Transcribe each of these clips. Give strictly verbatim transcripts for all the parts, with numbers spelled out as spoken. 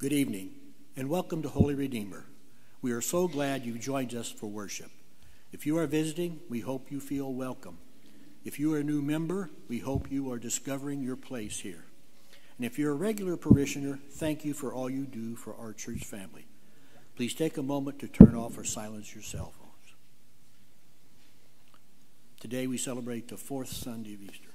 Good evening, and welcome to Holy Redeemer. We are so glad you've joined us for worship. If you are visiting, we hope you feel welcome. If you are a new member, we hope you are discovering your place here. And if you're a regular parishioner, thank you for all you do for our church family. Please take a moment to turn off or silence your cell phones. Today we celebrate the fourth Sunday of Easter.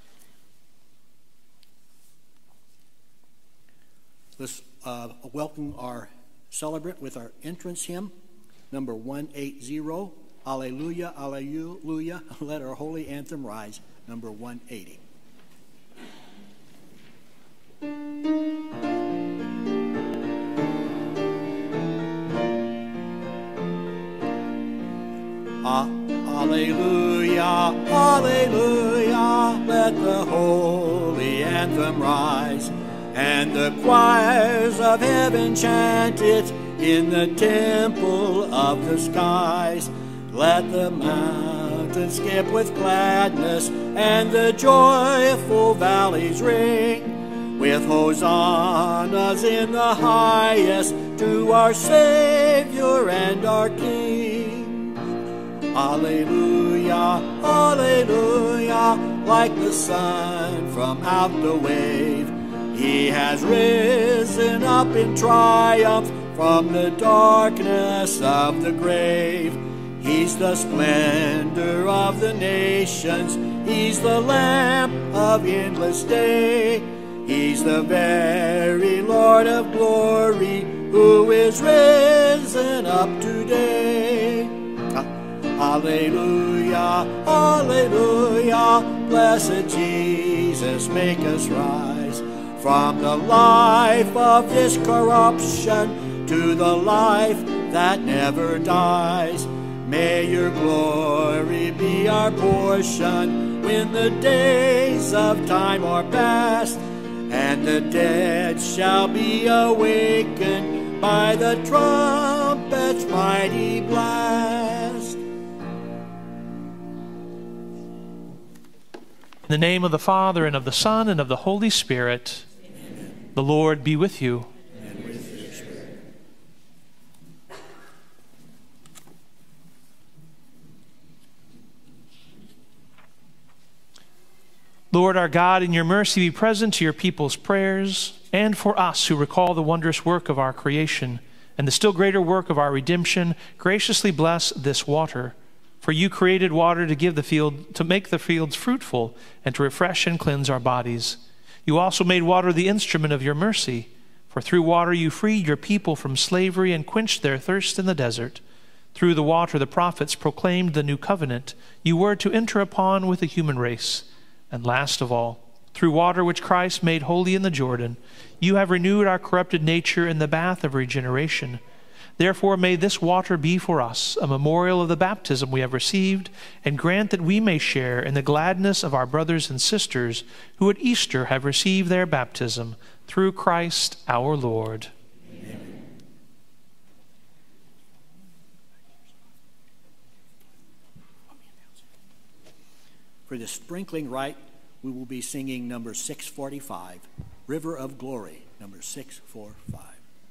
Let's uh, welcome our celebrant with our entrance hymn, number one eighty, Alleluia, Alleluia, Let Our Holy Anthem Rise, number one eighty. Ah, Alleluia, Alleluia, let the holy anthem rise, and the choirs of heaven chant it in the temple of the skies. Let the mountains skip with gladness, and the joyful valleys ring with hosannas in the highest to our Savior and our King. Alleluia, Alleluia, like the sun from out the wave, He has risen up in triumph from the darkness of the grave. He's the splendor of the nations, He's the lamp of endless day. He's the very Lord of glory, who is risen up today. Alleluia, Alleluia, blessed Jesus, make us rise from the life of this corruption to the life that never dies. May your glory be our portion when the days of time are past, and the dead shall be awakened by the trumpet's mighty blast. In the name of the Father, and of the Son, and of the Holy Spirit, amen. The Lord be with you. And with your spirit. Lord our God, in your mercy be present to your people's prayers, and for us who recall the wondrous work of our creation and the still greater work of our redemption, graciously bless this water. For you created water to give the field, to make the fields fruitful, and to refresh and cleanse our bodies. You also made water the instrument of your mercy, for through water you freed your people from slavery and quenched their thirst in the desert. Through the water the prophets proclaimed the new covenant you were to enter upon with the human race. And last of all, through water which Christ made holy in the Jordan, you have renewed our corrupted nature in the bath of regeneration. Therefore may this water be for us a memorial of the baptism we have received, and grant that we may share in the gladness of our brothers and sisters who at Easter have received their baptism through Christ our Lord. Amen. For the sprinkling rite, we will be singing number six forty-five, River of Glory, number six forty-five.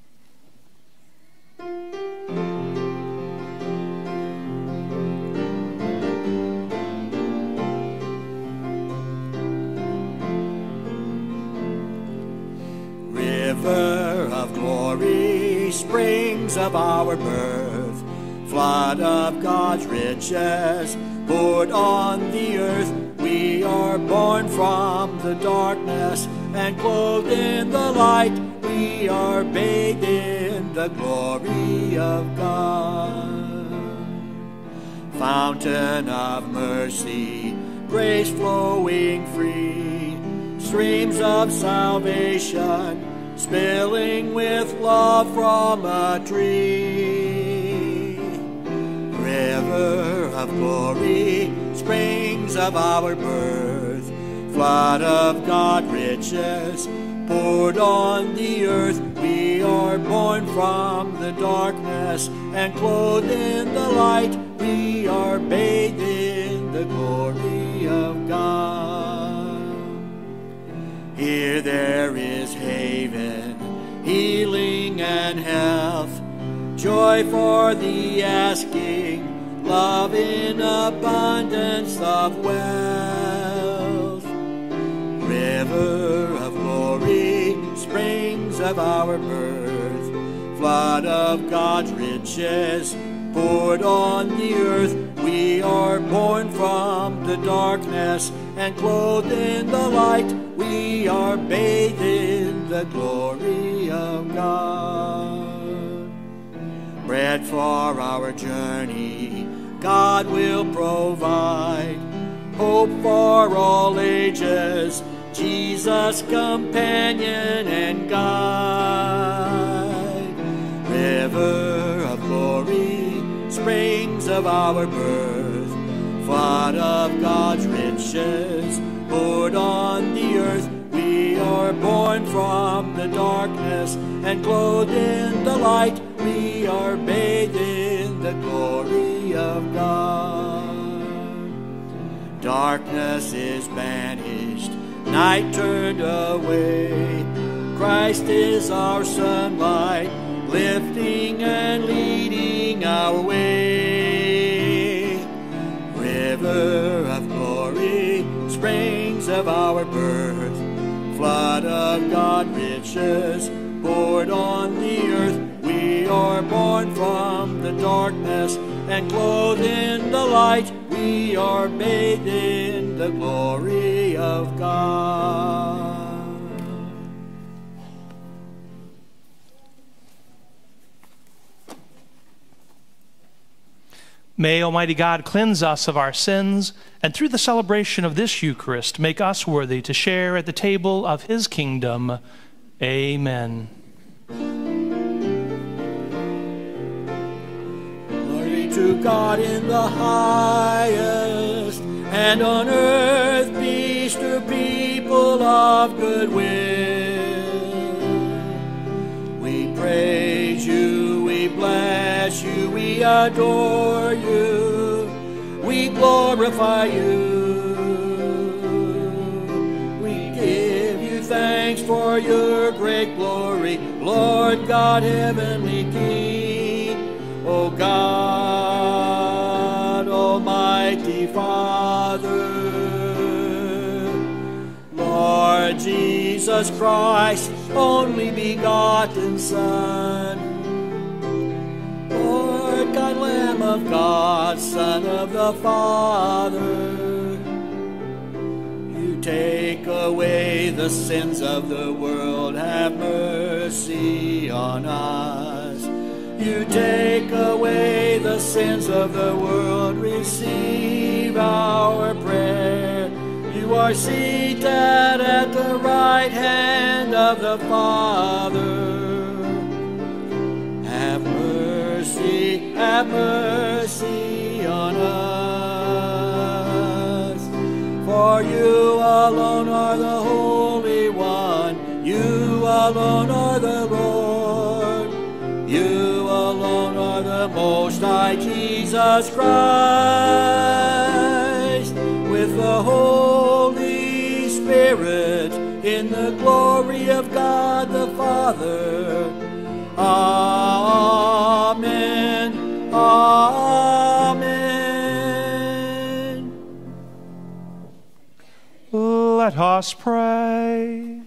River of glory, springs of our birth, flood of God's riches, poured on the earth. We are born from the darkness and clothed in the light. We are bathed in the glory of God. Fountain of mercy, grace flowing free, streams of salvation, spilling with love from a tree. River of glory, springs of our birth, flood of God riches, poured on the earth. We are born from the darkness and clothed in the light. We are bathed in the glory of God. Here there is haven, healing joy for the asking, love in abundance of wealth. River of glory, springs of our birth, flood of God's riches, poured on the earth. We are born from the darkness and clothed in the light. We are bathed in the glory of God. Bread for our journey, God will provide. Hope for all ages, Jesus companion and guide. River of glory, springs of our birth, flood of God's riches, poured on the earth. We are born from the darkness and clothed in the light. We are bathed in the glory of God. Darkness is banished, night turned away. Christ is our sunlight, lifting and leading our way. River of glory, springs of our birth, flood of God riches, poured on the earth. We are born from the darkness and clothed in the light. We are bathed in the glory of God. May Almighty God cleanse us of our sins, and through the celebration of this Eucharist, make us worthy to share at the table of his kingdom. Amen. Glory to God in the highest, and on earth peace to people of good will. We praise you, we bless you, we adore you, we glorify you. We give you thanks for your great glory, Lord God, heavenly King. O God, Almighty Father, Lord Jesus Christ, only begotten Son, Lord God, Lamb of God, Son of the Father, you take away the sins of the world, have mercy on us. You take away the sins of the world, receive our prayer. You are seated at the right hand of the Father. Have mercy, have mercy on us. For you alone are the Holy One, you alone are the Lord, you alone are the Most High, Jesus Christ, with the Holy Spirit, in the glory of God the Father. Amen. Amen. Let us pray.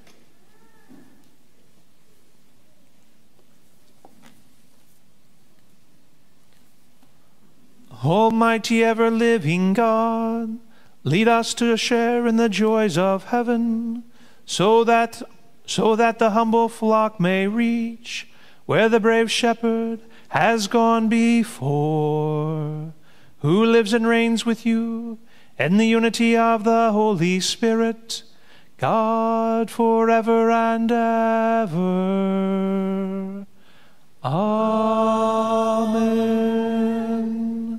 Almighty ever-living God, lead us to share in the joys of heaven, so that, so that the humble flock may reach where the brave shepherd has gone before, who lives and reigns with you in the unity of the Holy Spirit, God, forever and ever. Amen.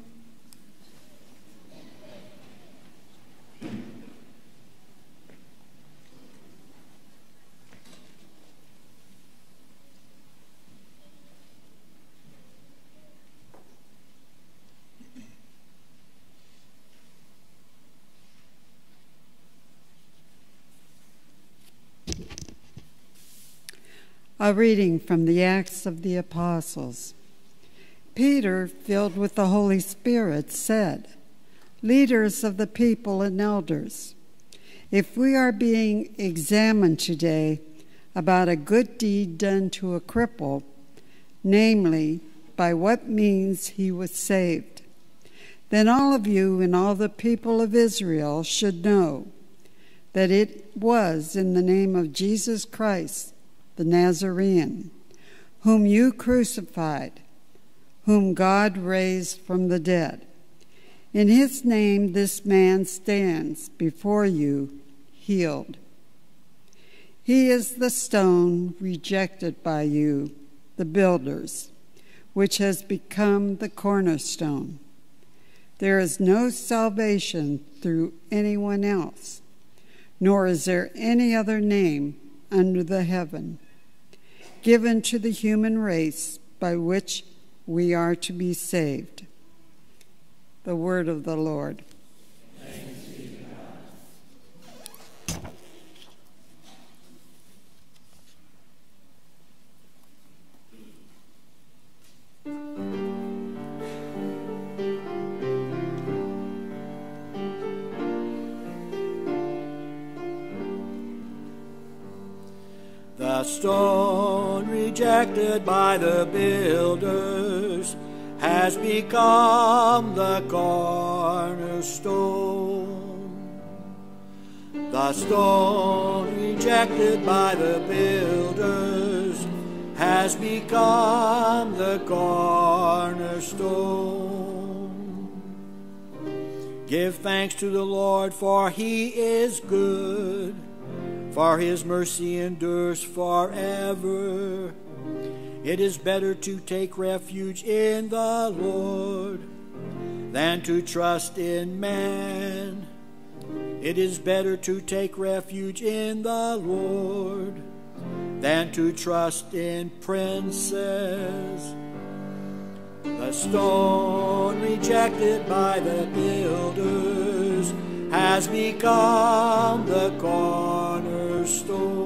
A reading from the Acts of the Apostles. Peter, filled with the Holy Spirit, said, "Leaders of the people and elders, if we are being examined today about a good deed done to a cripple, namely, by what means he was saved, then all of you and all the people of Israel should know that it was in the name of Jesus Christ, the Nazarene, whom you crucified, whom God raised from the dead. In his name this man stands before you healed. He is the stone rejected by you, the builders, which has become the cornerstone. There is no salvation through anyone else, nor is there any other name under the heaven given to the human race by which we are to be saved." The word of the Lord. Thanks be to God. The stone rejected by the builders has become the cornerstone. The stone rejected by the builders has become the cornerstone. Give thanks to the Lord, for he is good, for his mercy endures forever. It is better to take refuge in the Lord than to trust in man. It is better to take refuge in the Lord than to trust in princes. The stone rejected by the builders has become the cornerstone.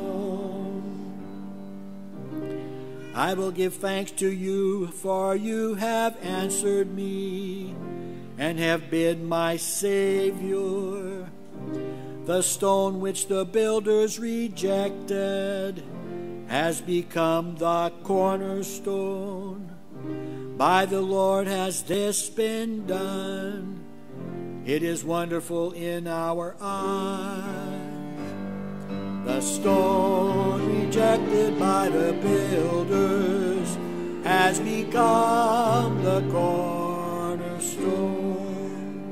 I will give thanks to you, for you have answered me and have been my Savior. The stone which the builders rejected has become the cornerstone. By the Lord has this been done. It is wonderful in our eyes. The stone rejected by the builders has become the cornerstone.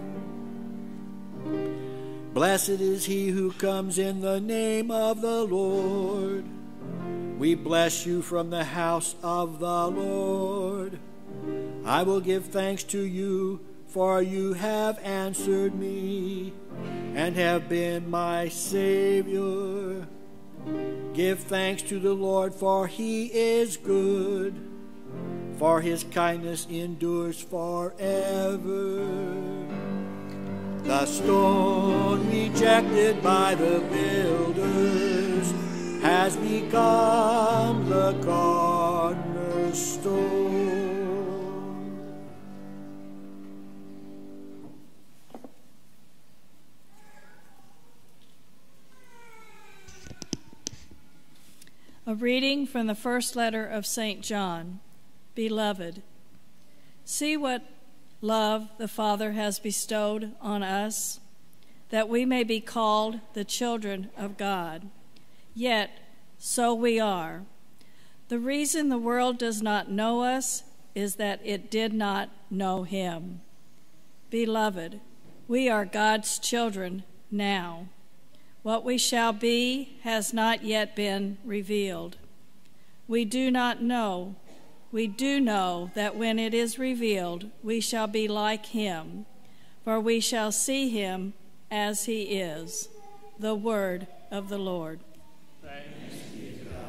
Blessed is he who comes in the name of the Lord. We bless you from the house of the Lord. I will give thanks to you, for you have answered me and have been my Savior. Give thanks to the Lord, for he is good, for his kindness endures forever. The stone rejected by the builders has become the cornerstone. A reading from the first letter of Saint John. Beloved, see what love the Father has bestowed on us, that we may be called the children of God. Yet, so we are. The reason the world does not know us is that it did not know him. Beloved, we are God's children now. What we shall be has not yet been revealed. We do not know. We do know that when it is revealed, we shall be like him, for we shall see him as he is. The word of the Lord. Thanks be to God.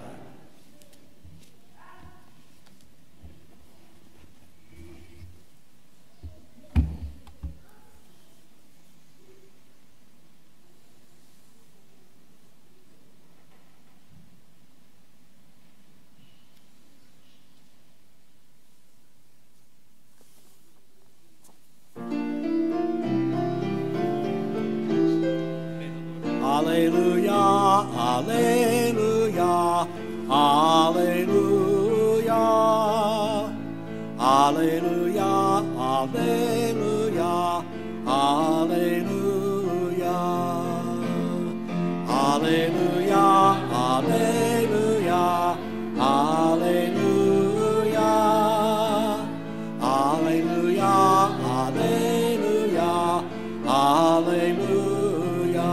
Alleluia, Alleluia, Alleluia, Alleluia, Alleluia, Alleluia, Alleluia, Alleluia, Alleluia, Alleluia, Alleluia.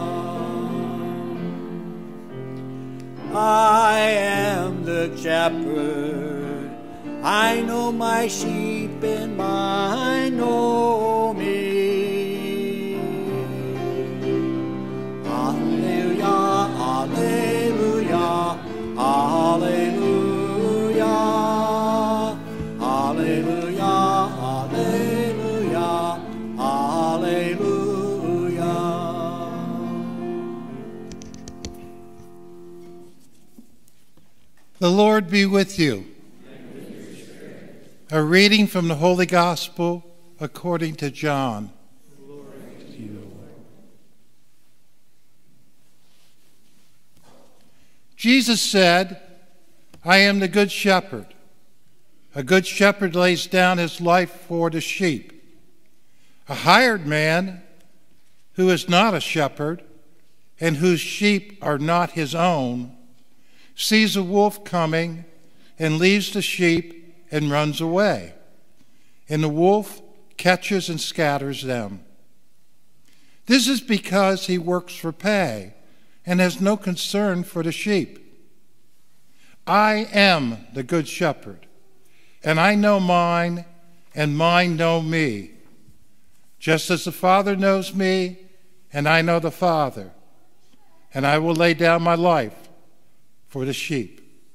I am the shepherd, I know my sheep and mine know me. Alleluia, Alleluia, Alleluia, Alleluia, Alleluia, Alleluia. The Lord be with you. A reading from the Holy Gospel according to John. Glory to you, Lord. Jesus said, I am the good shepherd. A good shepherd lays down his life for the sheep. A hired man who is not a shepherd and whose sheep are not his own sees a wolf coming and leaves the sheep and runs away. And the wolf catches and scatters them. This is because he works for pay and has no concern for the sheep. I am the good shepherd, and I know mine, and mine know me, just as the Father knows me, and I know the Father, and I will lay down my life for the sheep.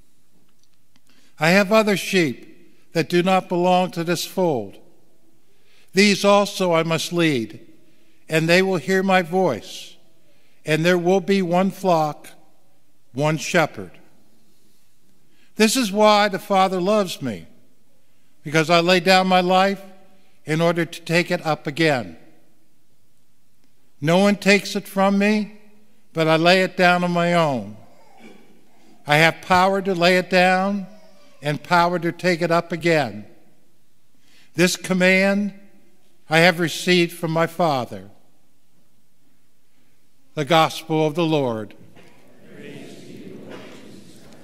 I have other sheep that do not belong to this fold. These also I must lead, and they will hear my voice, and there will be one flock, one shepherd. This is why the Father loves me, because I lay down my life in order to take it up again. No one takes it from me, but I lay it down on my own. I have power to lay it down and power to take it up again. This command I have received from my Father. The Gospel of the Lord. Praise to you, Lord Jesus Christ.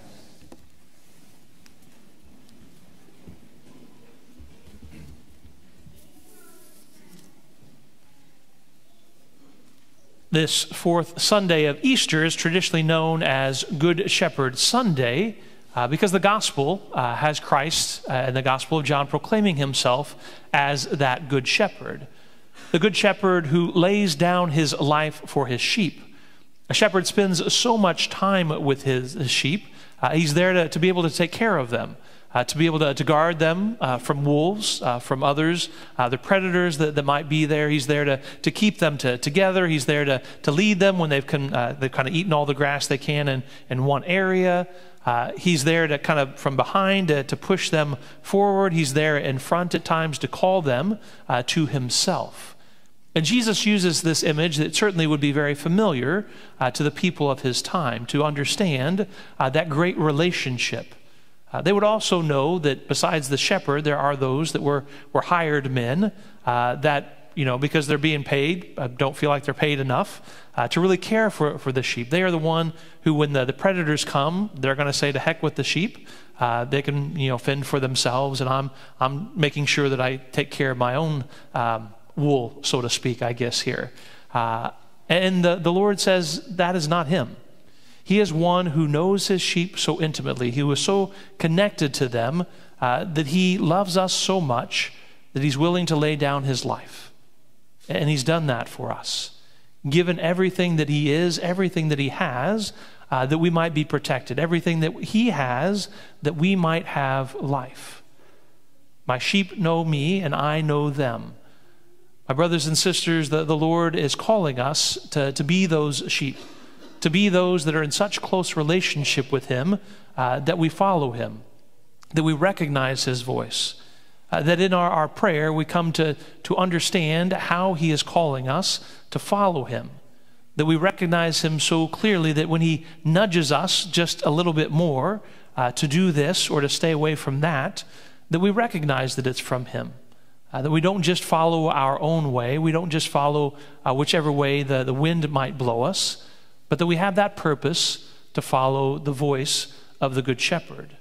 This fourth Sunday of Easter is traditionally known as Good Shepherd Sunday, Uh, because the gospel uh, has Christ uh, in the Gospel of John proclaiming himself as that good shepherd. The good shepherd who lays down his life for his sheep. A shepherd spends so much time with his, his sheep. Uh, he's there to, to be able to take care of them, uh, to be able to, to guard them uh, from wolves, uh, from others, uh, the predators that, that might be there. He's there to, to keep them to, together. He's there to, to lead them when they've, con, uh, they've kind of eaten all the grass they can in, in one area. Uh, he's there to kind of from behind to, to push them forward. He's there in front at times to call them uh, to himself. And Jesus uses this image that certainly would be very familiar uh, to the people of his time to understand uh, that great relationship. Uh, they would also know that besides the shepherd, there are those that were, were hired men uh, that, you know, because they're being paid, uh, don't feel like they're paid enough uh, to really care for, for the sheep. They are the one who, when the, the predators come, they're going to say, to heck with the sheep. Uh, they can, you know, fend for themselves, and I'm, I'm making sure that I take care of my own um, wool, so to speak, I guess here. Uh, and the, the Lord says that is not him. He is one who knows his sheep so intimately. He was so connected to them uh, that he loves us so much that he's willing to lay down his life. And he's done that for us, given everything that he is, everything that he has, uh, that we might be protected, everything that he has, that we might have life. My sheep know me, and I know them. My brothers and sisters, the, the Lord is calling us to, to be those sheep, to be those that are in such close relationship with him uh, that we follow him, that we recognize his voice. Uh, that in our, our prayer we come to, to understand how he is calling us to follow him, that we recognize him so clearly that when he nudges us just a little bit more uh, to do this or to stay away from that, that we recognize that it's from him. Uh, that we don't just follow our own way, we don't just follow uh, whichever way the, the wind might blow us, but that we have that purpose to follow the voice of the Good Shepherd.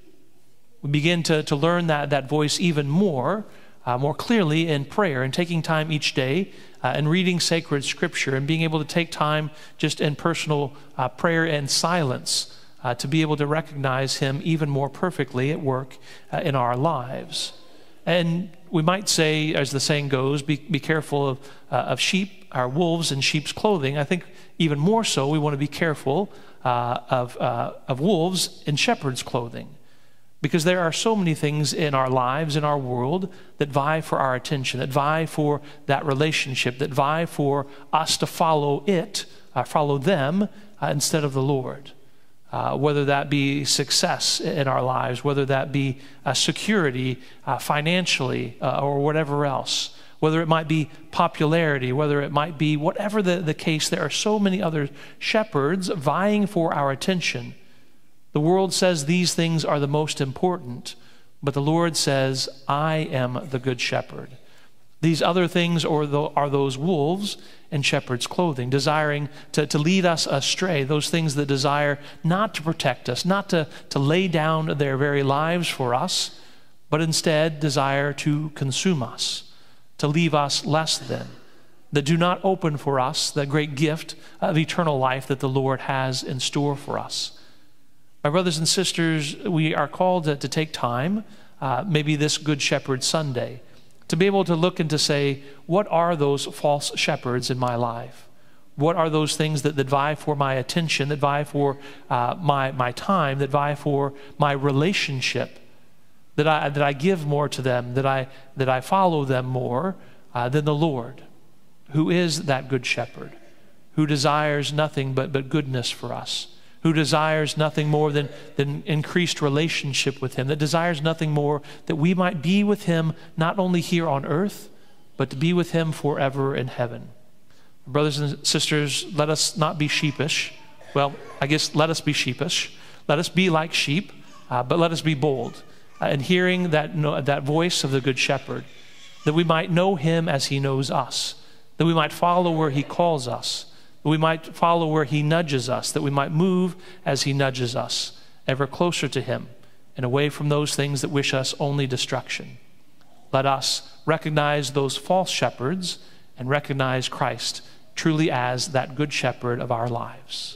We begin to, to learn that, that voice even more, uh, more clearly in prayer and taking time each day uh, and reading sacred scripture and being able to take time just in personal uh, prayer and silence uh, to be able to recognize him even more perfectly at work uh, in our lives. And we might say, as the saying goes, be, be careful of, uh, of sheep, or wolves in sheep's clothing. I think even more so, we want to be careful uh, of, uh, of wolves in shepherd's clothing. Because there are so many things in our lives, in our world, that vie for our attention, that vie for that relationship, that vie for us to follow it, uh, follow them uh, instead of the Lord. Uh, whether that be success in our lives, whether that be uh, security uh, financially uh, or whatever else, whether it might be popularity, whether it might be whatever the, the case, there are so many other shepherds vying for our attention. The world says these things are the most important, but the Lord says, I am the good shepherd. These other things are, the, are those wolves in shepherd's clothing, desiring to, to lead us astray, those things that desire not to protect us, not to, to lay down their very lives for us, but instead desire to consume us, to leave us less than, that do not open for us the great gift of eternal life that the Lord has in store for us. My brothers and sisters, we are called to, to take time, uh, maybe this Good Shepherd Sunday, to be able to look and to say, what are those false shepherds in my life? What are those things that, that vie for my attention, that vie for uh, my, my time, that vie for my relationship, that I, that I give more to them, that I, that I follow them more uh, than the Lord, who is that good shepherd, who desires nothing but, but goodness for us, who desires nothing more than, than increased relationship with him, that desires nothing more that we might be with him not only here on earth, but to be with him forever in heaven. Brothers and sisters, let us not be sheepish. Well, I guess let us be sheepish. Let us be like sheep, uh, but let us be bold uh, in hearing that, no, that voice of the Good Shepherd, that we might know him as he knows us, that we might follow where he calls us, that we might follow where he nudges us, that we might move as he nudges us, ever closer to him and away from those things that wish us only destruction. Let us recognize those false shepherds and recognize Christ truly as that good shepherd of our lives.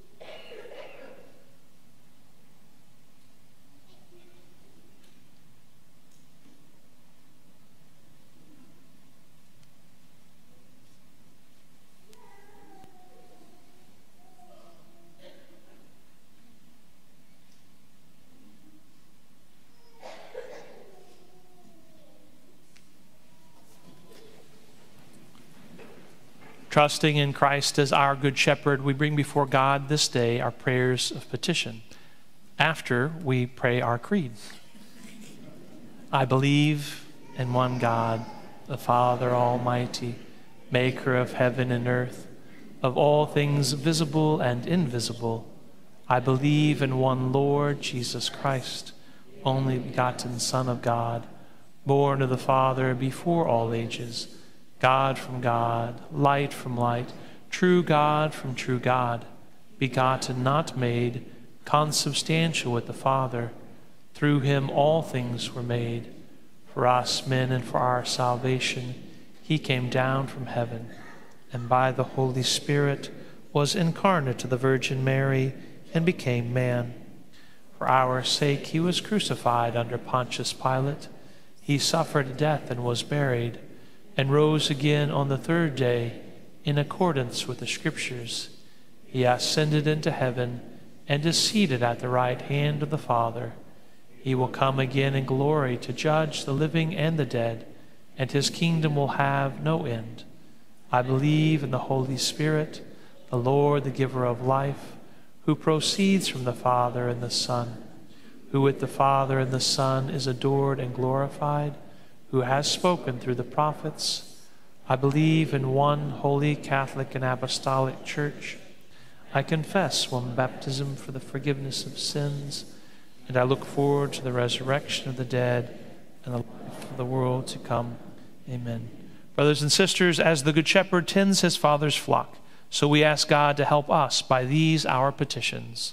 Trusting in Christ as our good shepherd, we bring before God this day our prayers of petition. After we pray our creed. I believe in one God, the Father Almighty, maker of heaven and earth, of all things visible and invisible. I believe in one Lord Jesus Christ, only begotten Son of God, born of the Father before all ages, God from God, light from light, true God from true God, begotten, not made, consubstantial with the Father. Through him all things were made. For us men and for our salvation, he came down from heaven, and by the Holy Spirit was incarnate to the Virgin Mary and became man. For our sake he was crucified under Pontius Pilate. He suffered death and was buried, and rose again on the third day in accordance with the Scriptures. He ascended into heaven and is seated at the right hand of the Father. He will come again in glory to judge the living and the dead, and his kingdom will have no end. I believe in the Holy Spirit, the Lord, the giver of life, who proceeds from the Father and the Son, who with the Father and the Son is adored and glorified, who has spoken through the prophets. I believe in one holy Catholic and Apostolic Church. I confess one baptism for the forgiveness of sins, and I look forward to the resurrection of the dead and the life of the world to come. Amen. Brothers and sisters, as the Good Shepherd tends his Father's flock, so we ask God to help us by these our petitions.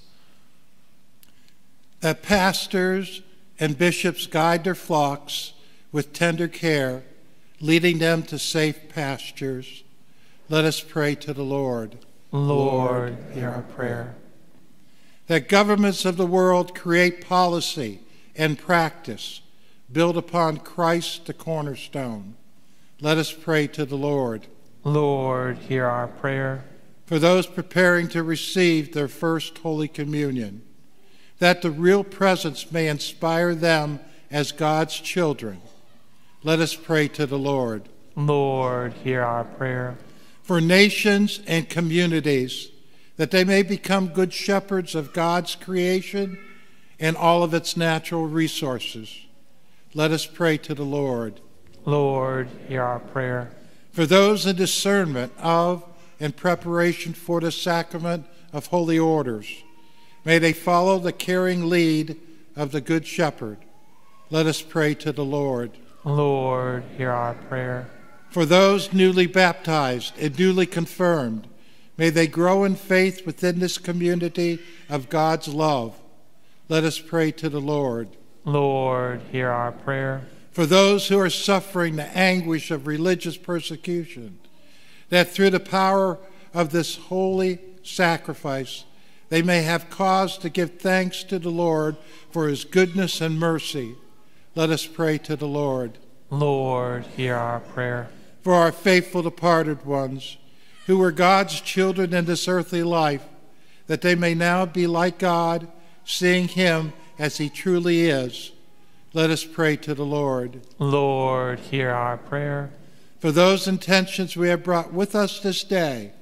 That pastors and bishops guide their flocks with tender care, leading them to safe pastures. Let us pray to the Lord. Lord, hear our prayer. That governments of the world create policy and practice, built upon Christ the cornerstone. Let us pray to the Lord. Lord, hear our prayer. For those preparing to receive their first Holy Communion, that the real presence may inspire them as God's children. Let us pray to the Lord. Lord, hear our prayer. For nations and communities, that they may become good shepherds of God's creation and all of its natural resources. Let us pray to the Lord. Lord, hear our prayer. For those in discernment of and preparation for the sacrament of holy orders, may they follow the caring lead of the Good Shepherd. Let us pray to the Lord. Lord, hear our prayer. For those newly baptized and newly confirmed, may they grow in faith within this community of God's love. Let us pray to the Lord. Lord, hear our prayer. For those who are suffering the anguish of religious persecution, that through the power of this holy sacrifice, they may have cause to give thanks to the Lord for his goodness and mercy. Let us pray to the Lord. Lord, hear our prayer. For our faithful departed ones, who were God's children in this earthly life, that they may now be like God, seeing him as he truly is. Let us pray to the Lord. Lord, hear our prayer. For those intentions we have brought with us this day,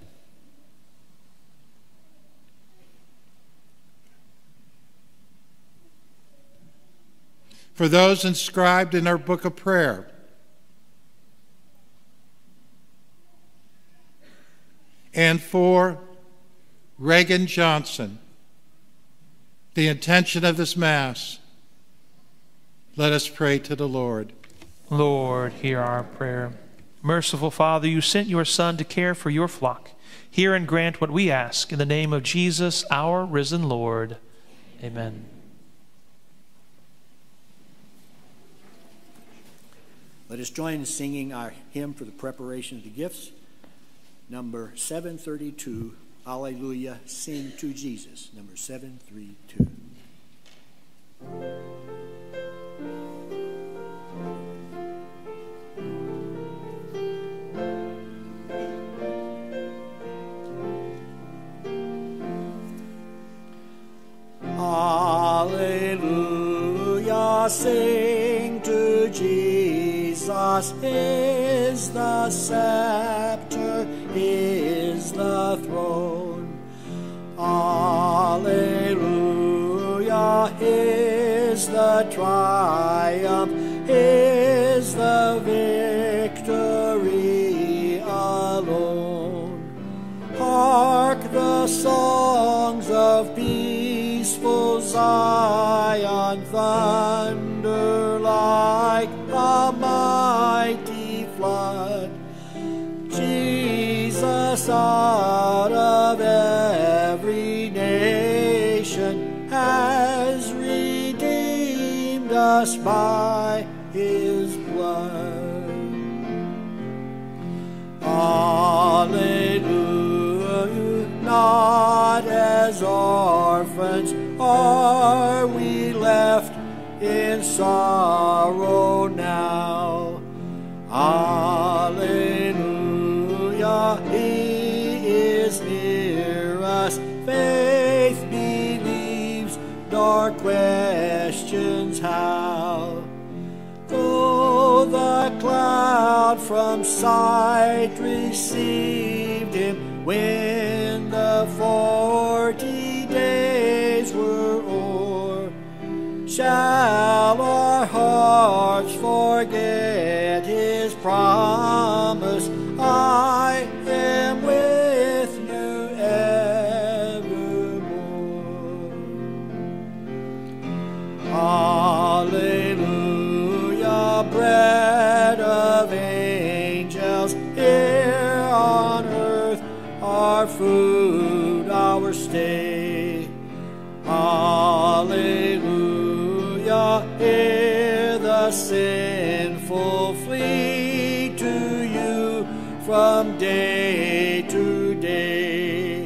for those inscribed in our book of prayer, and for Reagan Johnson, the intention of this Mass, let us pray to the Lord. Lord, hear our prayer. Merciful Father, you sent your Son to care for your flock. Hear and grant what we ask in the name of Jesus, our risen Lord. Amen. Let us join in singing our hymn for the preparation of the gifts, number seven thirty-two, Alleluia, Sing to Jesus, number seven thirty-two. Alleluia, sing to Jesus, is the scepter, is the throne. Alleluia, is the triumph, is the victory alone. Hark the songs of peaceful Zion thunder like a mighty flood. Jesus out of every nation has redeemed us by his blood. Alleluia, not as orphans are we left in sorrow now. Alleluia, he is near us. Faith believes, nor questions how. Though the cloud from sight received him when the forty days were o'er, shall our hearts forget his promise our food, our stay. Alleluia, ere the sinful flee to you from day to day.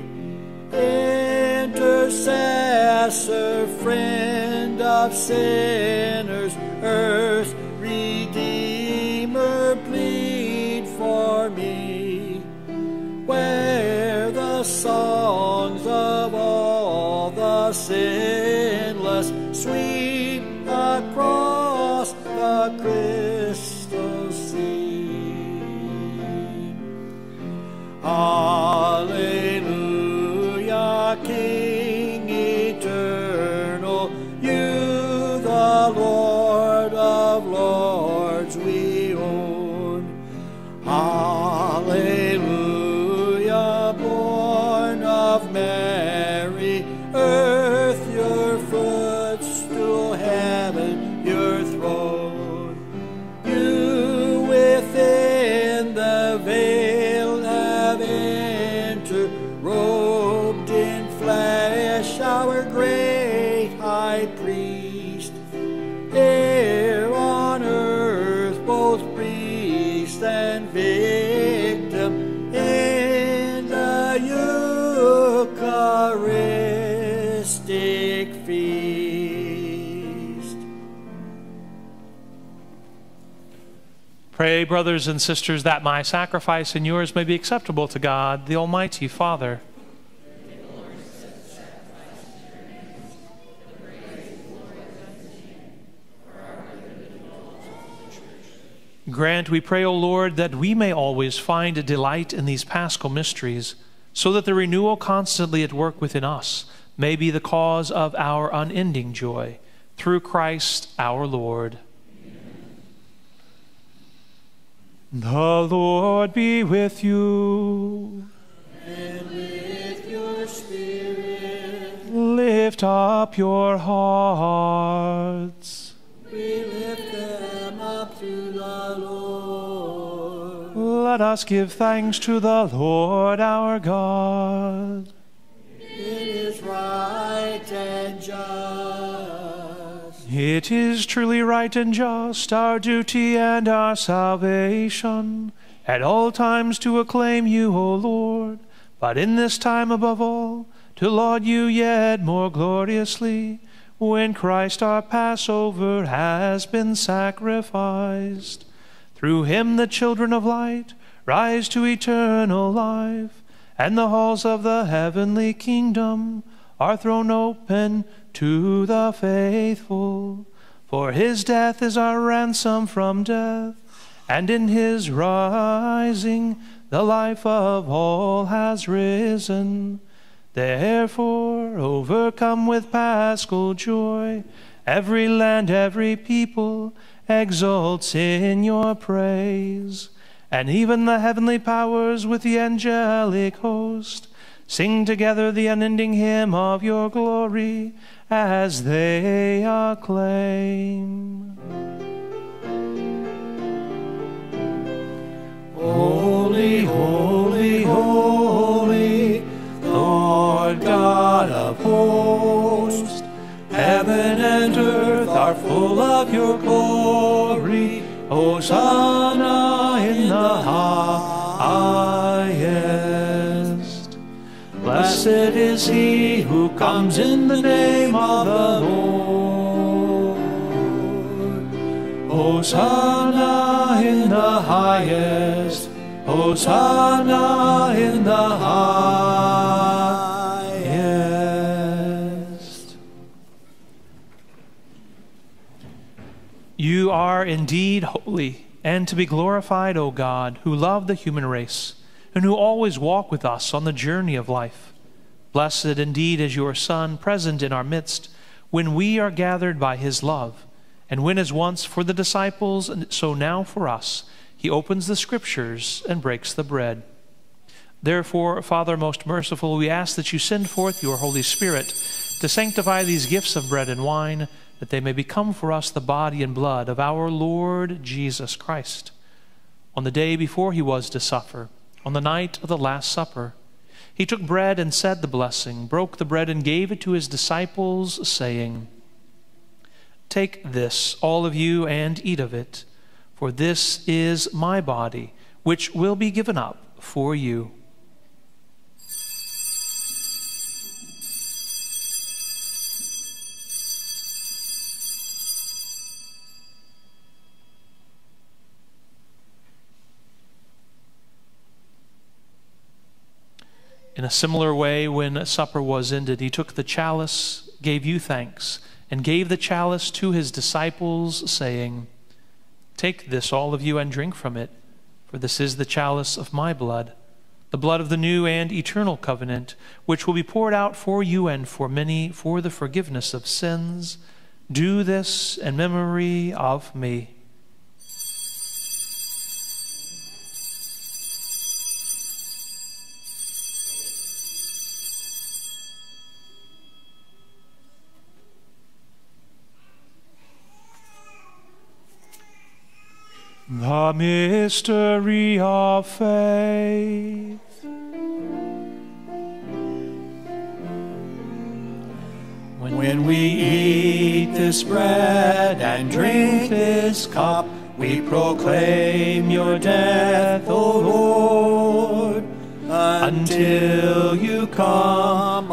Intercessor, friend of sinners, earth Redeemer, plead for me. Where the songs of all the sinless sweep across the crystal sea. Alleluia, King eternal, you the Lord of lords we own. Alleluia, born of Mary, earth your footstool, heaven your throne. You within the veil have entered, robed in flesh, our great high priest. Here on earth both priest and victim in the Eucharistic feast. Pray, brothers and sisters, that my sacrifice and yours may be acceptable to God, the Almighty Father. Grant, we pray, O Lord, that we may always find a delight in these paschal mysteries, so that the renewal constantly at work within us may be the cause of our unending joy. Through Christ our Lord. Amen. The Lord be with you. And with your spirit. Lift up your hearts. We lift them up to the Lord. Let us give thanks to the Lord our God. It is right and just. It is truly right and just, our duty and our salvation, at all times to acclaim you, O Lord, but in this time above all, to laud you yet more gloriously, when Christ our Passover has been sacrificed. Through him the children of light rise to eternal life, and the halls of the heavenly kingdom are thrown open to the faithful. For his death is our ransom from death, and in his rising the life of all has risen. Therefore, overcome with paschal joy, every land, every people exults in your praise. And even the heavenly powers with the angelic host sing together the unending hymn of your glory as they acclaim. Holy, holy, holy, Lord God of hosts, heaven and earth are full of your glory. Hosanna in the highest. Blessed is he who comes in the name of the Lord. Hosanna in the highest. Hosanna in the highest. You are indeed holy, and to be glorified, O God, who love the human race, and who always walk with us on the journey of life. Blessed indeed is your Son, present in our midst, when we are gathered by his love, and when as once for the disciples, and so now for us, he opens the Scriptures and breaks the bread. Therefore, Father most merciful, we ask that you send forth your Holy Spirit to sanctify these gifts of bread and wine, that they may become for us the body and blood of our Lord Jesus Christ. On the day before he was to suffer, on the night of the Last Supper, He took bread and said the blessing, broke the bread and gave it to his disciples, saying, "Take this, all of you, and eat of it, for this is my body, which will be given up for you." In a similar way, when supper was ended, he took the chalice, gave you thanks, and gave the chalice to his disciples, saying, "Take this, all of you, and drink from it, for this is the chalice of my blood, the blood of the new and eternal covenant, which will be poured out for you and for many for the forgiveness of sins. Do this in memory of me." The mystery of faith. When we eat this bread and drink this cup, we proclaim your death, O Lord, until you come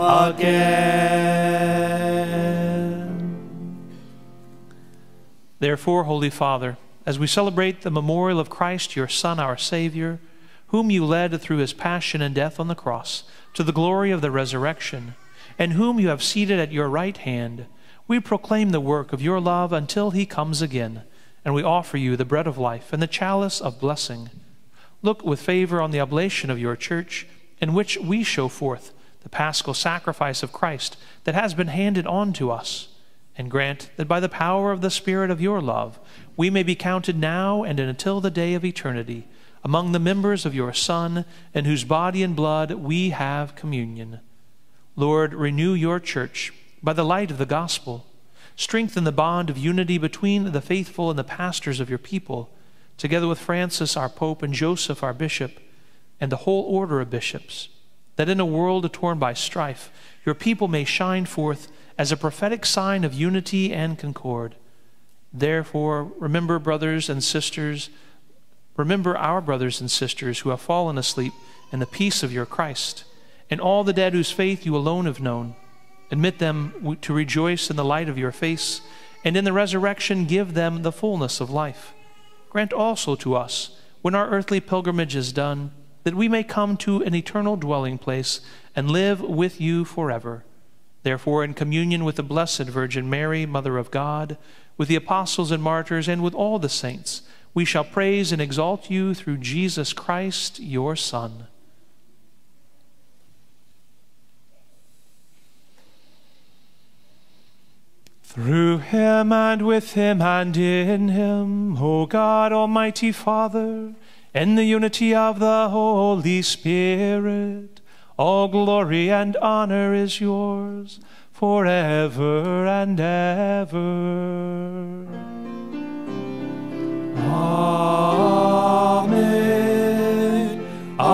again. Therefore, Holy Father, as we celebrate the memorial of Christ, your Son, our Savior, whom you led through his passion and death on the cross to the glory of the resurrection, and whom you have seated at your right hand, we proclaim the work of your love until he comes again, and we offer you the bread of life and the chalice of blessing. Look with favor on the oblation of your church, in which we show forth the paschal sacrifice of Christ that has been handed on to us, and grant that by the power of the Spirit of your love, we may be counted now and until the day of eternity among the members of your Son, in whose body and blood we have communion. Lord, renew your church by the light of the gospel. Strengthen the bond of unity between the faithful and the pastors of your people, together with Francis, our Pope, and Joseph, our Bishop, and the whole order of bishops, that in a world torn by strife, your people may shine forth as a prophetic sign of unity and concord. Therefore, remember, brothers and sisters, remember our brothers and sisters who have fallen asleep in the peace of your Christ, and all the dead whose faith you alone have known. Admit them to rejoice in the light of your face, and in the resurrection give them the fullness of life. Grant also to us, when our earthly pilgrimage is done, that we may come to an eternal dwelling place and live with you forever. Therefore, in communion with the Blessed Virgin Mary, Mother of God, with the apostles and martyrs, and with all the saints, we shall praise and exalt you through Jesus Christ, your Son. Through him and with him and in him, O God, Almighty Father, in the unity of the Holy Spirit, all glory and honor is yours forever and ever. Amen.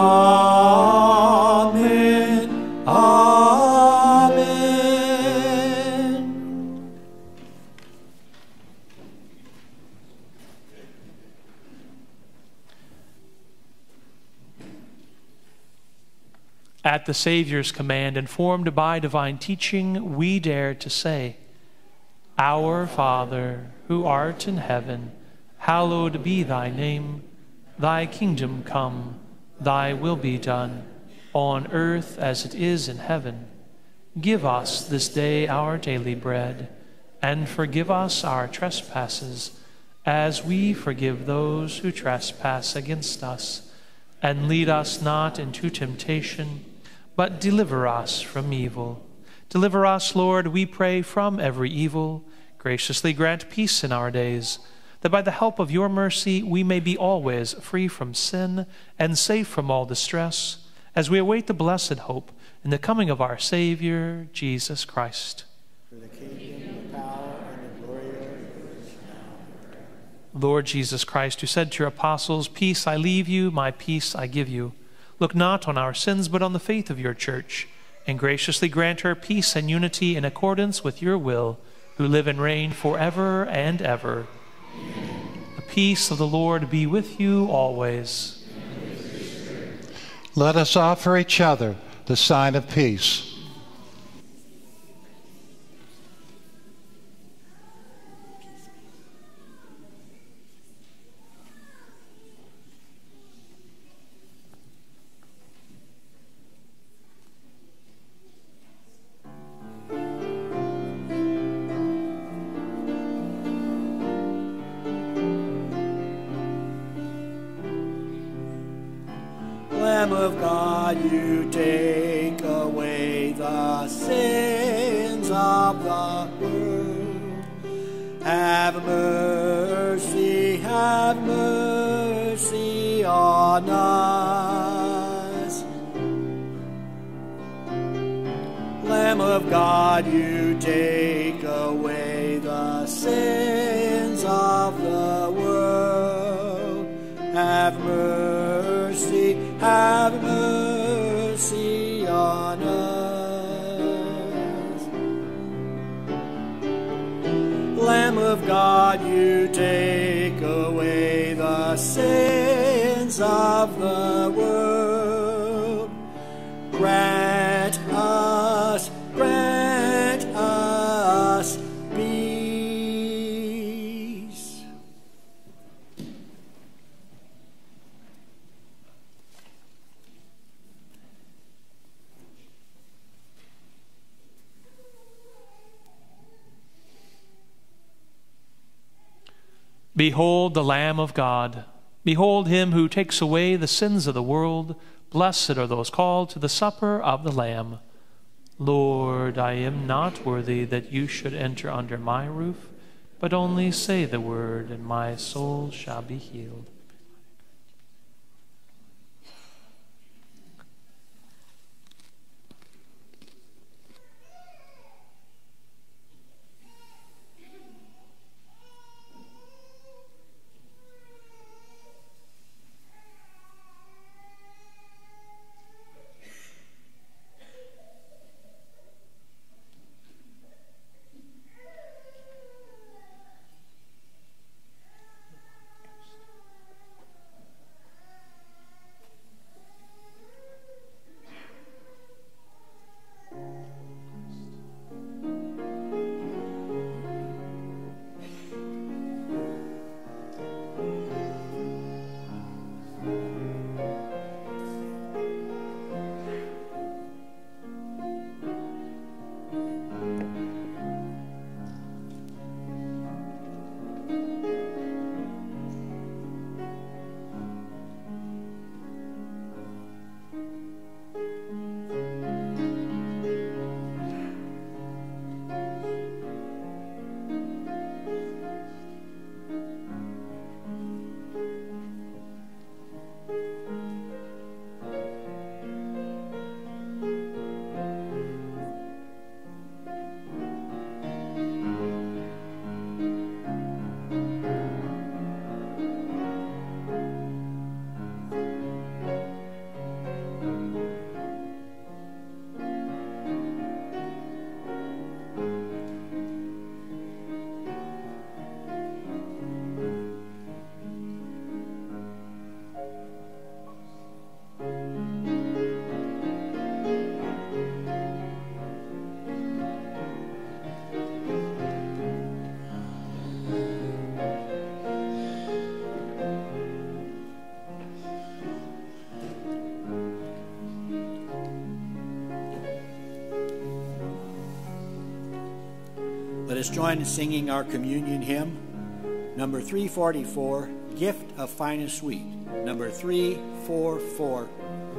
Amen. Amen. At the Savior's command, informed by divine teaching, we dare to say, Our Father, who art in heaven, hallowed be thy name. Thy kingdom come, thy will be done, on earth as it is in heaven. Give us this day our daily bread, and forgive us our trespasses, as we forgive those who trespass against us. And lead us not into temptation, but deliver us from evil. Deliver us, Lord, we pray, from every evil. Graciously grant peace in our days, that by the help of your mercy we may be always free from sin and safe from all distress, as we await the blessed hope in the coming of our Savior, Jesus Christ. For the kingdom, the power, and the glory are yours now. Lord Jesus Christ, who said to your apostles, Peace I leave you, my peace I give you. Look not on our sins, but on the faith of your church, and graciously grant her peace and unity in accordance with your will, who live and reign forever and ever. Amen. The peace of the Lord be with you always. Let us offer each other the sign of peace. Lamb of God, you take away the sins of the world. Have mercy, have mercy on us. Lamb of God, you take away the sins of the world. Have mercy, have mercy on us. Lamb of God, you take away the sins of the world. Grant us, grant us peace. Behold the Lamb of God. Behold him who takes away the sins of the world. Blessed are those called to the supper of the Lamb. Lord, I am not worthy that you should enter under my roof, but only say the word, and my soul shall be healed. Let us join in singing our communion hymn, number three forty-four, Gift of Finest Sweet, number three forty-four.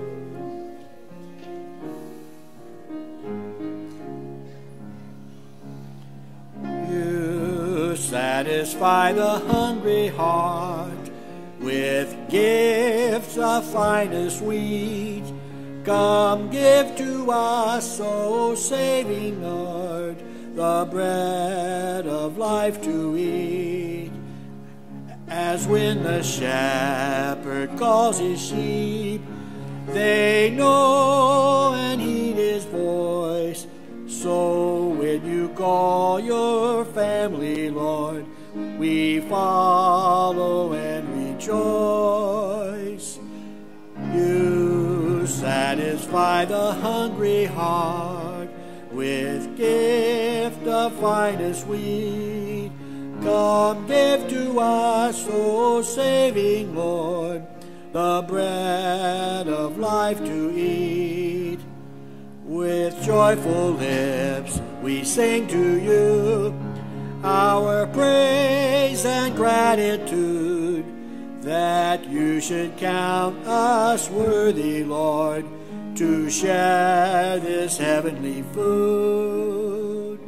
You satisfy the hungry heart with gifts of finest sweet. Come give to us, O saving Lord, the bread of life to eat. As when the shepherd calls his sheep They know and heed his voice. So when you call your family, Lord, we follow and rejoice. You satisfy the hungry heart with gift of finest wheat. Come give to us, O saving Lord, the bread of life to eat. With joyful lips we sing to you our praise and gratitude, that you should count us worthy, Lord, to share this heavenly food.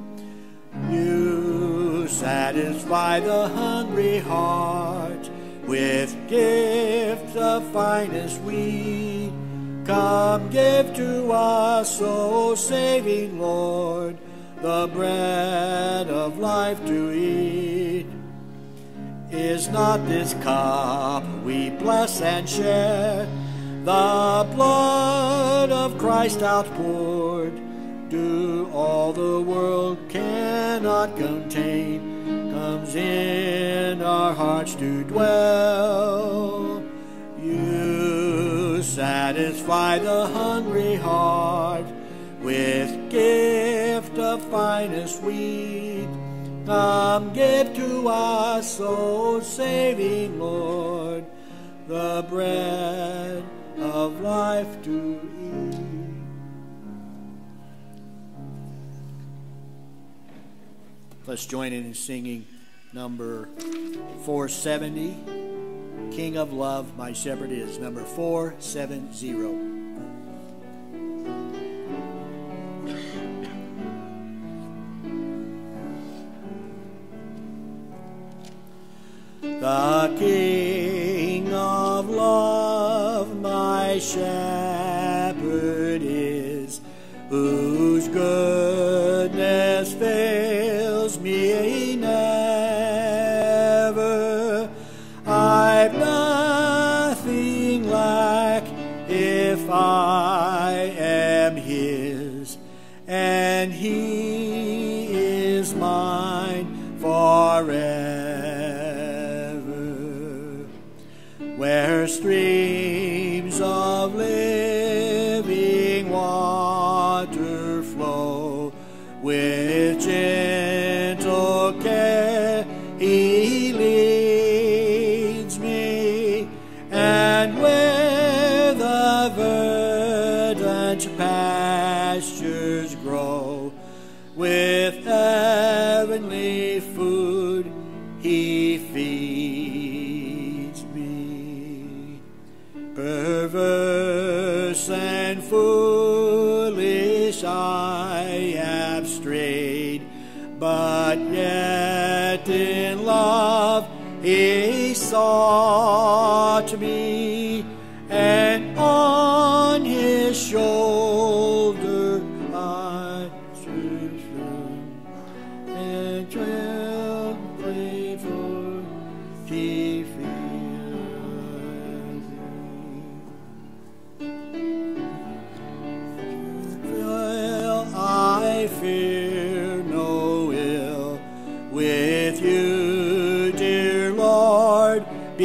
You satisfy the hungry heart with gifts of finest wheat. Come give to us, O saving Lord, the bread of life to eat. Is not this cup we bless and share the blood of Christ outpoured? Do all the world cannot contain comes in our hearts to dwell. You satisfy the hungry heart with gift of finest wheat. Come give to us, O saving Lord, the bread of life to eat. Let's join in in singing number four seventy. King of Love, my shepherd is, number four seventy. The King of Love, my shepherd is, whose goodness fails me never. I've nothing lack if I am his, and he is mine forever. Where streams of living water flow, with gentle care he leads me, and where the verdant pastures grow, with heavenly food he feeds me. Perverse and foolish I have strayed, but yet in love he sought me, and on his shoulder I stood and trembling for he feels me. Well, I fear no ill with you, dear Lord,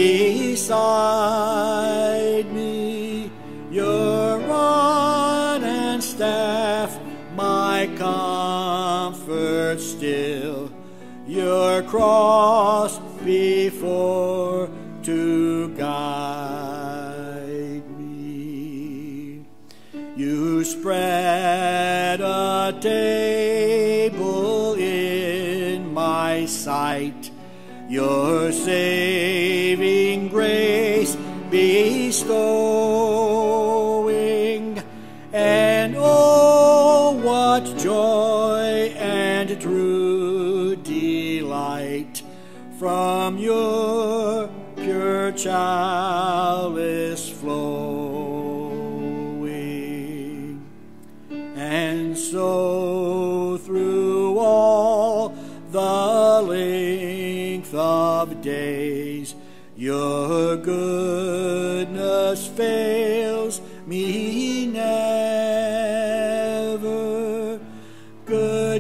beside me. Your rod and staff my comfort still, your cross before to guide me. You spread a table in my sight, your saving grace bestowing, and oh, what joy and true delight from your pure chalice flowing. And so through all the length of days your goodness fails me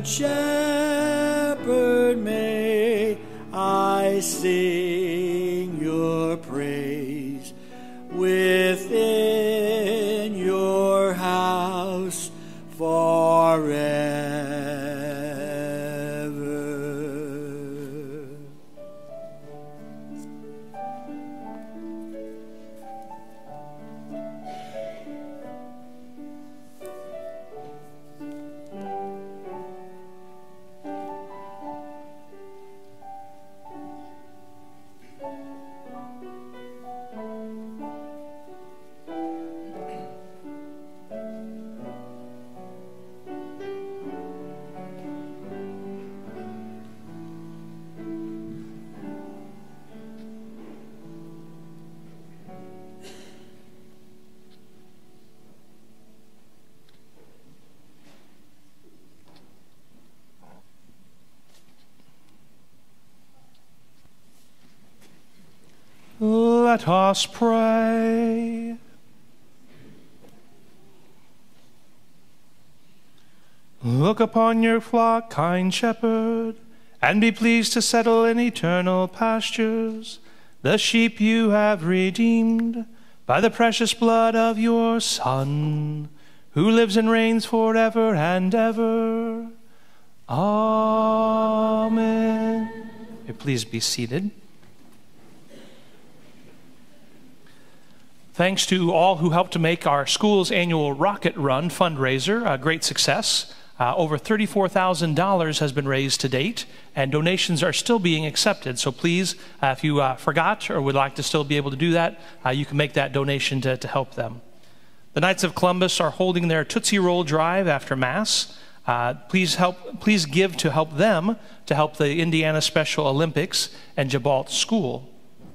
Good Shepherd, may I sing your praise within your house forever. Let us pray. Look upon your flock, kind shepherd, and be pleased to settle in eternal pastures the sheep you have redeemed by the precious blood of your Son, who lives and reigns forever and ever. Amen. Please be seated. Thanks to all who helped to make our school's annual Rocket Run fundraiser a great success. Uh, over thirty-four thousand dollars has been raised to date, and donations are still being accepted. So please, uh, if you uh, forgot or would like to still be able to do that, uh, you can make that donation to, to help them. The Knights of Columbus are holding their Tootsie Roll Drive after Mass. Uh, please help. Please give to help them to help the Indiana Special Olympics and Gibault School.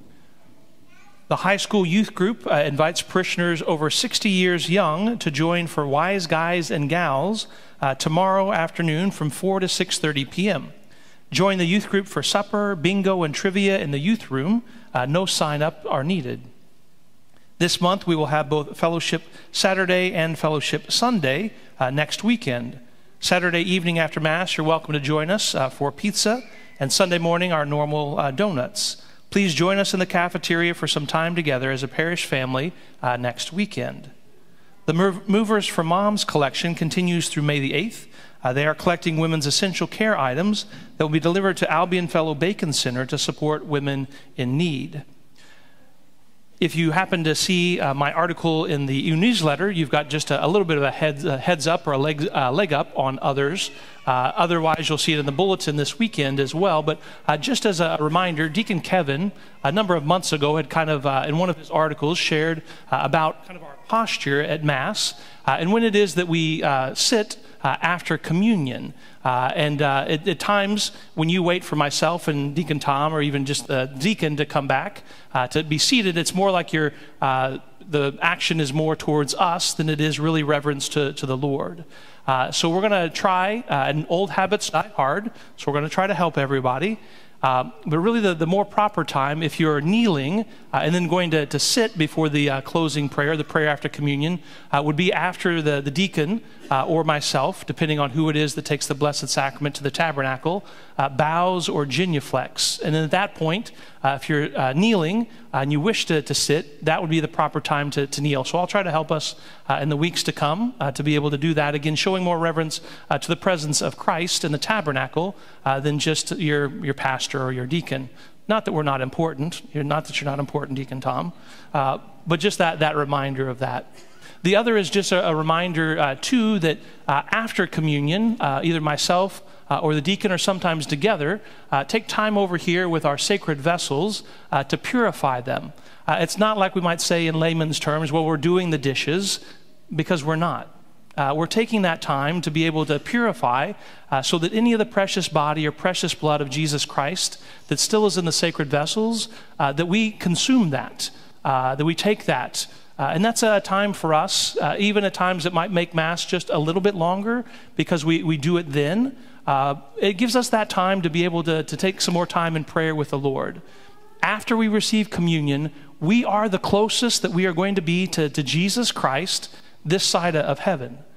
The high school youth group uh, invites parishioners over sixty years young to join for Wise Guys and Gals uh, tomorrow afternoon from four to six thirty p m Join the youth group for supper, bingo, and trivia in the youth room. Uh, no sign-up are needed. This month we will have both Fellowship Saturday and Fellowship Sunday uh, next weekend. Saturday evening after Mass, you're welcome to join us uh, for pizza, and Sunday morning our normal uh, donuts. Please join us in the cafeteria for some time together as a parish family uh, next weekend. The Movers for Moms collection continues through May the eighth. Uh, they are collecting women's essential care items that will be delivered to Albion Fellow Bacon Center to support women in need. If you happen to see uh, my article in the e-newsletter, you've got just a, a little bit of a heads, a heads up or a leg, uh, leg up on others. Uh, otherwise, you'll see it in the bulletin this weekend as well. But uh, just as a reminder, Deacon Kevin, a number of months ago, had kind of, uh, in one of his articles, shared uh, about kind of our posture at Mass uh, and when it is that we uh, sit uh, after communion. Uh, and uh, at, at times when you wait for myself and Deacon Tom or even just the deacon to come back uh, to be seated, it's more like you're, uh, the action is more towards us than it is really reverence to, to the Lord. Uh, so we're going to try, uh, and old habits die hard, so we're going to try to help everybody. Uh, but really the, the more proper time, if you're kneeling uh, and then going to, to sit before the uh, closing prayer, the prayer after communion, uh, would be after the, the deacon uh, or myself, depending on who it is that takes the Blessed Sacrament to the tabernacle, uh, bows or genuflects. And then at that point, uh, if you're uh, kneeling uh, and you wish to, to sit, that would be the proper time to, to kneel. So I'll try to help us uh, in the weeks to come uh, to be able to do that. Again, showing more reverence uh, to the presence of Christ in the tabernacle uh, than just your, your pastor or your deacon. Not that we're not important, you're not that you're not important, Deacon Tom, uh, but just that, that reminder of that. The other is just a, a reminder, uh, too, that uh, after communion, uh, either myself uh, or the deacon or sometimes together, uh, take time over here with our sacred vessels uh, to purify them. Uh, it's not like we might say in layman's terms, well, we're doing the dishes, because we're not. Uh, we're taking that time to be able to purify uh, so that any of the precious body or precious blood of Jesus Christ that still is in the sacred vessels, uh, that we consume that, uh, that we take that. Uh, and that's a time for us, uh, even at times it might make Mass just a little bit longer because we, we do it then. Uh, it gives us that time to be able to, to take some more time in prayer with the Lord. After we receive communion, we are the closest that we are going to be to, to Jesus Christ this side of heaven.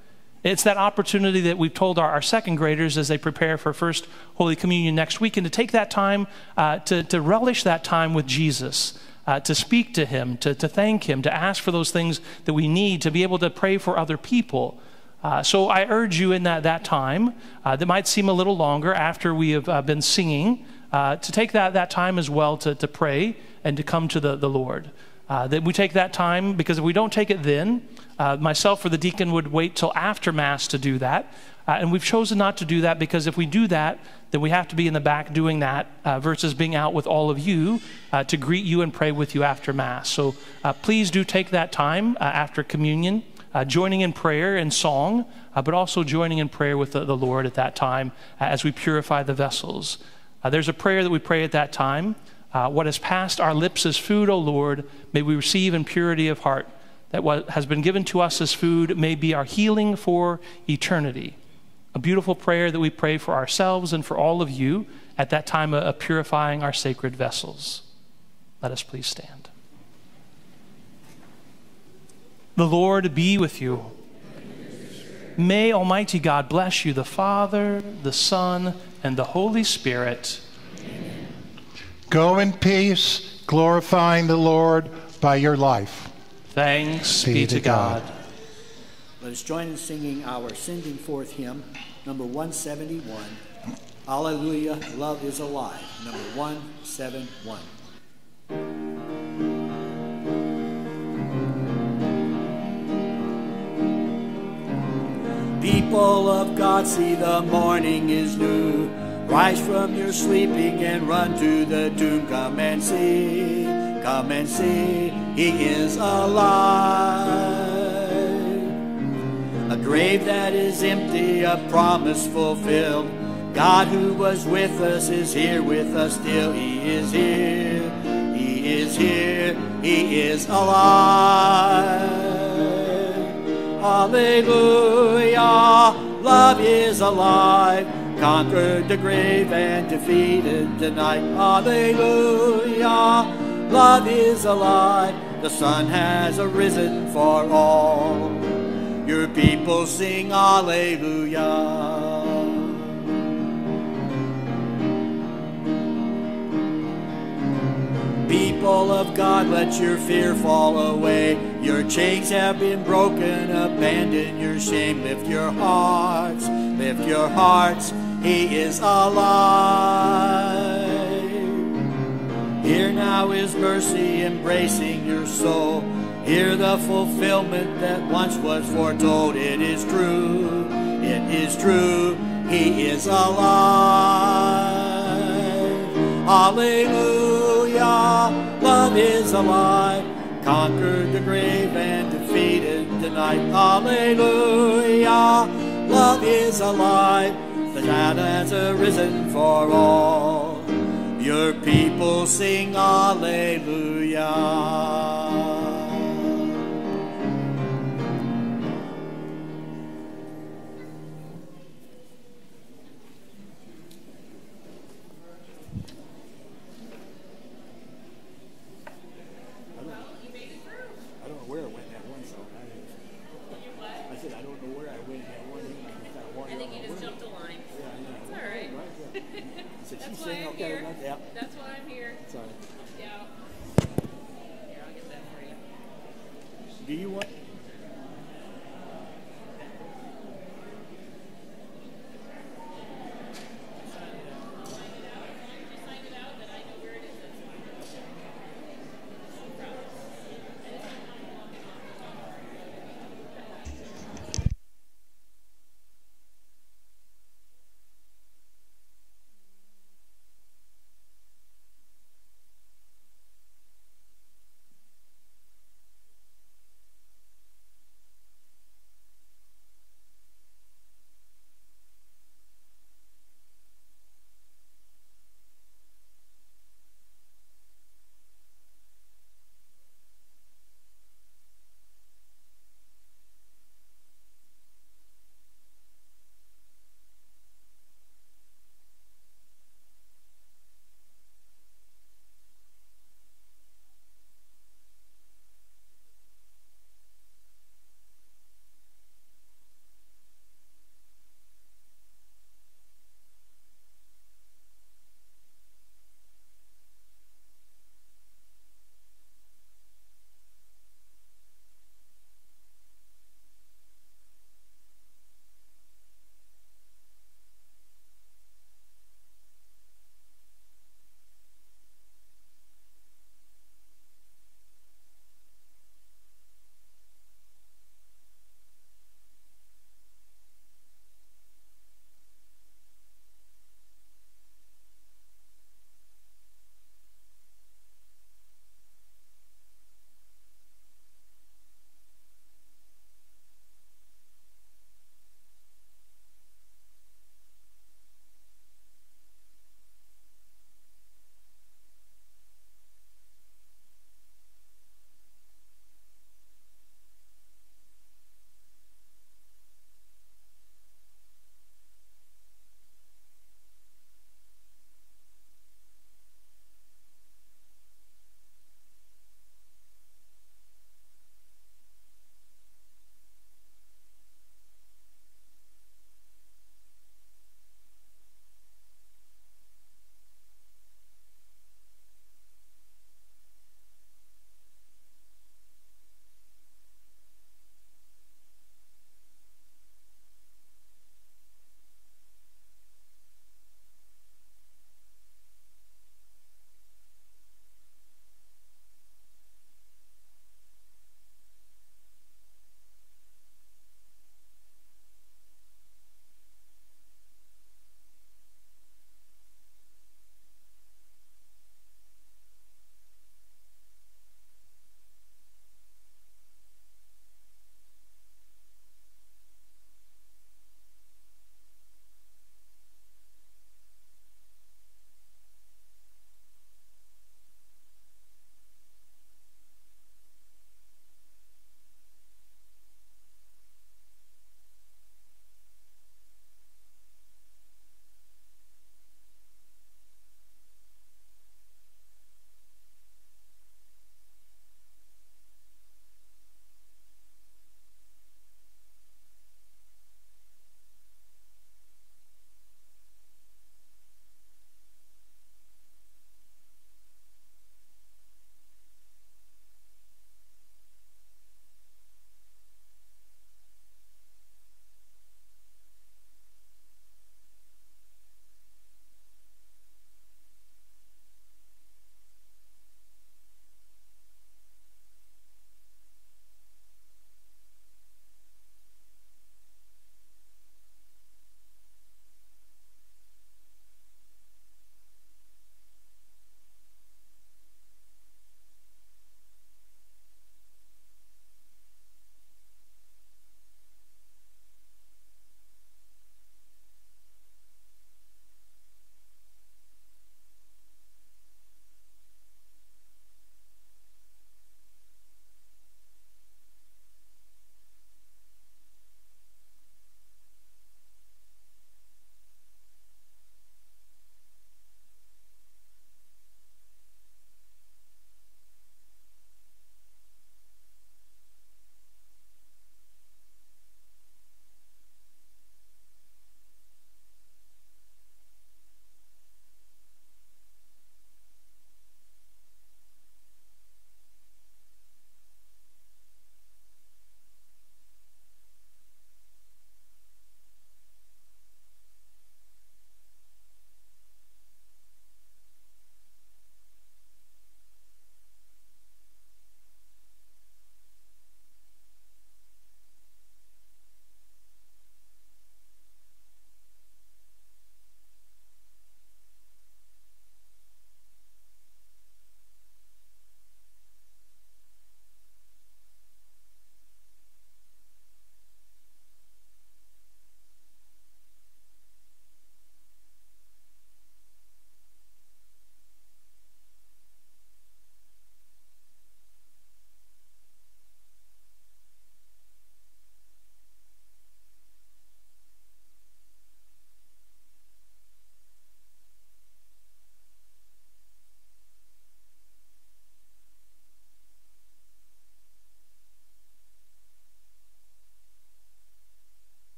It's that opportunity that we've told our, our second graders as they prepare for First Holy Communion next week, and to take that time uh, to, to relish that time with Jesus, uh, to speak to him, to, to thank him, to ask for those things that we need, to be able to pray for other people. Uh, so I urge you in that, that time, uh, that might seem a little longer after we have uh, been singing, uh, to take that, that time as well to, to pray and to come to the, the Lord. Uh, that we take that time, because if we don't take it then, uh, myself or the deacon would wait till after Mass to do that. Uh, and we've chosen not to do that, because if we do that, then we have to be in the back doing that uh, versus being out with all of you uh, to greet you and pray with you after Mass. So uh, please do take that time uh, after communion, uh, joining in prayer and song, uh, but also joining in prayer with the, the Lord at that time uh, as we purify the vessels. Uh, there's a prayer that we pray at that time. Uh, what has passed our lips as food, O Lord, may we receive in purity of heart, that what has been given to us as food may be our healing for eternity. A beautiful prayer that we pray for ourselves and for all of you at that time of purifying our sacred vessels. Let us please stand. The Lord be with you. May Almighty God bless you, the Father, the Son, and the Holy Spirit. Go in peace, glorifying the Lord by your life. Thanks be, be to God. God. Let us join in singing our sending forth hymn, number one seventy-one. Alleluia, love is alive, number one seventy-one. People of God, see the morning is new. Rise from your sleeping and run to the tomb. Come and see, come and see, he is alive. A grave that is empty, a promise fulfilled. God who was with us is here with us still. He is here, he is here, he is alive. Hallelujah, love is alive. Conquered the grave and defeated the night. Hallelujah, love is alive. The sun has arisen for all. Your people sing Alleluia. People of God, let your fear fall away. Your chains have been broken, abandon your shame. Lift your hearts, lift your hearts, he is alive. Here now is mercy embracing your soul. Hear the fulfillment that once was foretold. It is true, it is true, he is alive. Hallelujah, love is alive. Conquered the grave and defeated the night. Hallelujah, love is alive. The God has arisen for all. Your people sing Alleluia. I don't know where I went that one song. I said I don't know where I went that